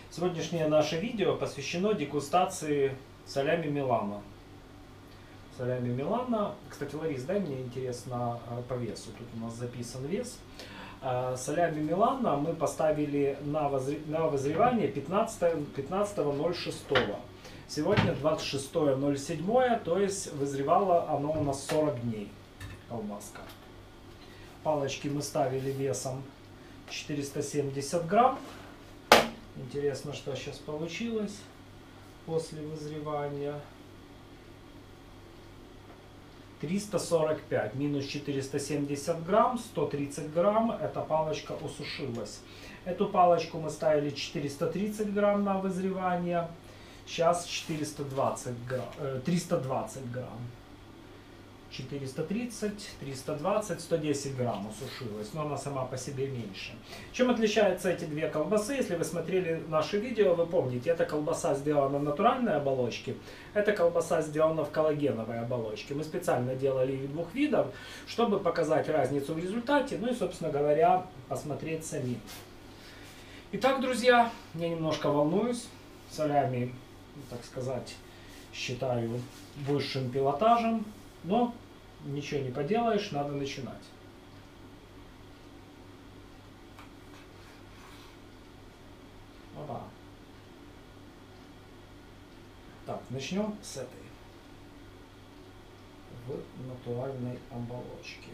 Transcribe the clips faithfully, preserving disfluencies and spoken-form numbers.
Сегодняшнее наше видео посвящено дегустации салями Милано. Салями Милано. Кстати, Ларис, дай мне интересно по весу. Тут у нас записан вес. Салями Милано мы поставили на вызревание пятнадцатого ноль шестого. Сегодня двадцать шестое ноль седьмое, то есть вызревало оно у нас сорок дней. Колбаска. Палочки мы ставили весом четыреста семьдесят грамм. Интересно, что сейчас получилось после вызревания. триста сорок пять минус четыреста семьдесят грамм, сто тридцать грамм, эта палочка усушилась. Эту палочку мы ставили четыреста тридцать грамм на вызревание. Сейчас четыреста двадцать грамм, э, триста двадцать грамм. четыреста тридцать, триста двадцать, сто десять грамм усушилась, но она сама по себе меньше. Чем отличаются эти две колбасы? Если вы смотрели наше видео, вы помните, эта колбаса сделана в натуральной оболочке, эта колбаса сделана в коллагеновой оболочке. Мы специально делали их двух видов, чтобы показать разницу в результате, ну и, собственно говоря, посмотреть самим. Итак, друзья, я немножко волнуюсь. Салями, так сказать, считаю высшим пилотажем. Но ничего не поделаешь, надо начинать. Опа. Так, начнем с этой. В натуральной оболочке.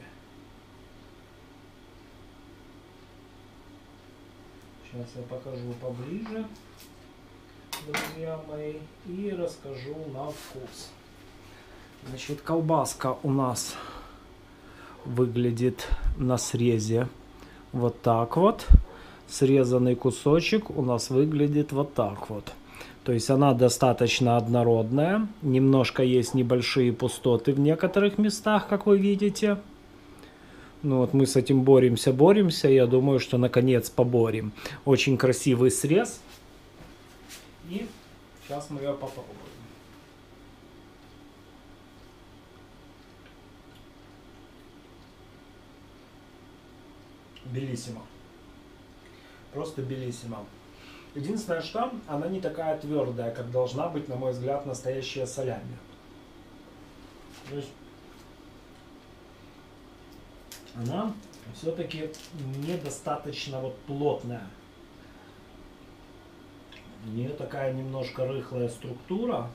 Сейчас я покажу поближе, друзья мои, и расскажу на вкус. Значит, колбаска у нас выглядит на срезе вот так вот. Срезанный кусочек у нас выглядит вот так вот. То есть она достаточно однородная. Немножко есть небольшие пустоты в некоторых местах, как вы видите. Ну вот мы с этим боремся, боремся. Я думаю, что наконец поборем. Очень красивый срез. И сейчас мы ее попробуем. Белиссимо. Просто белиссимо. Единственное, что она не такая твердая, как должна быть, на мой взгляд, настоящая салями. То есть она все-таки недостаточно вот плотная. У нее такая немножко рыхлая структура.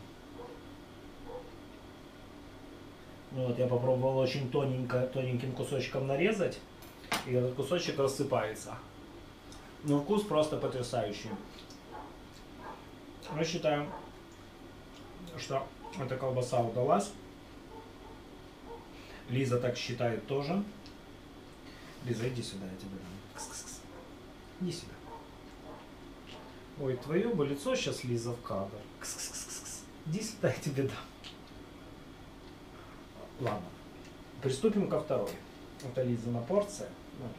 Вот, я попробовал очень тоненько, тоненьким кусочком нарезать. И этот кусочек рассыпается. Но вкус просто потрясающий. Мы считаем, что эта колбаса удалась. Лиза так считает тоже. Лиза, иди сюда, я тебе дам. Кс-кс-кс. Иди сюда. Ой, твое бы лицо сейчас, Лиза, в кадр. Кс-кс-кс-кс. Иди сюда, я тебе дам. Ладно. Приступим ко второй. Это Лизина порция.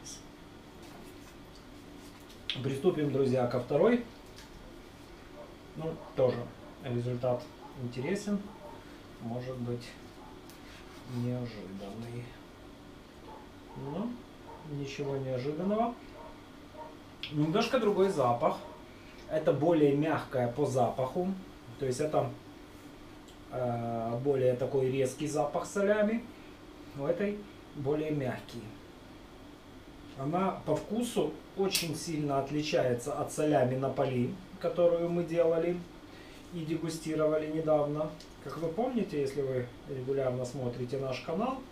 Приступим, друзья, ко второй. Ну, тоже результат интересен. Может быть, неожиданный. Но ничего неожиданного. Немножко другой запах. Это более мягкое по запаху. То есть это э, более такой резкий запах салями. У этой более мягкий. Она по вкусу очень сильно отличается от салями Наполи, которую мы делали и дегустировали недавно. Как вы помните, если вы регулярно смотрите наш канал,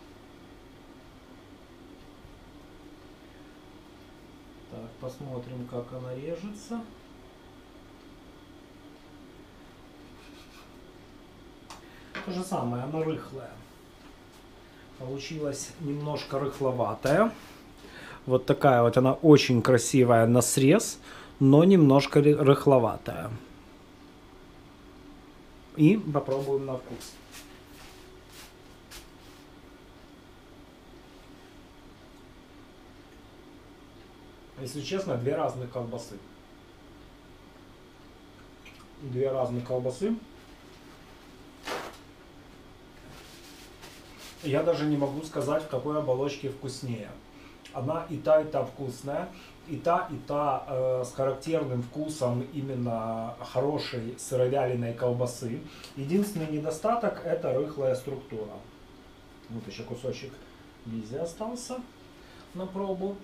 так, посмотрим, как она режется. То же самое, она рыхлая. Получилась немножко рыхловатая. Вот такая вот она очень красивая на срез, но немножко рыхловатая. И попробуем на вкус. Если честно, две разных колбасы. Две разных колбасы. Я даже не могу сказать, в какой оболочке вкуснее. Она и та, и та вкусная. И та, и та э, с характерным вкусом именно хорошей сыровяленой колбасы. Единственный недостаток — это рыхлая структура. Вот еще кусочек Лизе остался на пробу.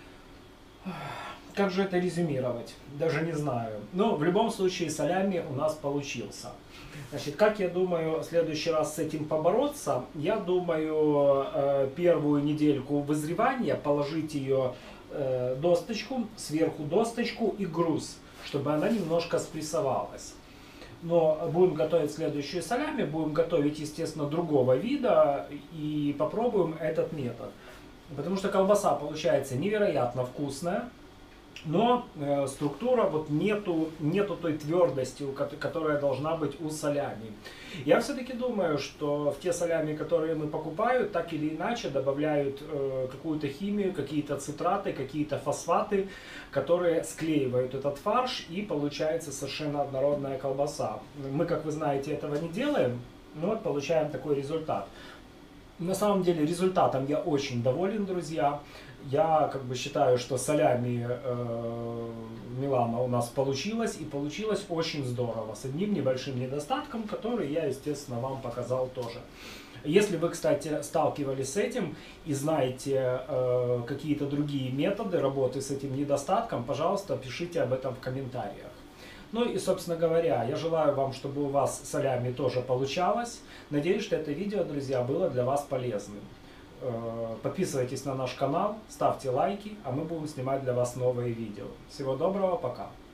Как же это резюмировать? Даже не знаю. Но в любом случае салями у нас получился. Значит, как я думаю в следующий раз с этим побороться? Я думаю, э, первую недельку вызревания положить ее э, досточку, сверху досточку и груз, чтобы она немножко спрессовалась. Но будем готовить следующие салями, будем готовить, естественно, другого вида и попробуем этот метод. Потому что колбаса получается невероятно вкусная, но э, структура вот нету, нету той твердости, которая должна быть у салями. Я все-таки думаю, что в те салями, которые мы покупаем, так или иначе добавляют э, какую-то химию, какие-то цитраты, какие-то фосфаты, которые склеивают этот фарш, и получается совершенно однородная колбаса. Мы, как вы знаете, этого не делаем, но вот получаем такой результат. На самом деле результатом я очень доволен, друзья. Я как бы считаю, что салями э, Милано у нас получилось, и получилось очень здорово, с одним небольшим недостатком, который я, естественно, вам показал тоже. Если вы, кстати, сталкивались с этим и знаете э, какие-то другие методы работы с этим недостатком, пожалуйста, пишите об этом в комментариях. Ну и, собственно говоря, я желаю вам, чтобы у вас салями тоже получалось. Надеюсь, что это видео, друзья, было для вас полезным. Подписывайтесь на наш канал, ставьте лайки, а мы будем снимать для вас новые видео. Всего доброго, пока!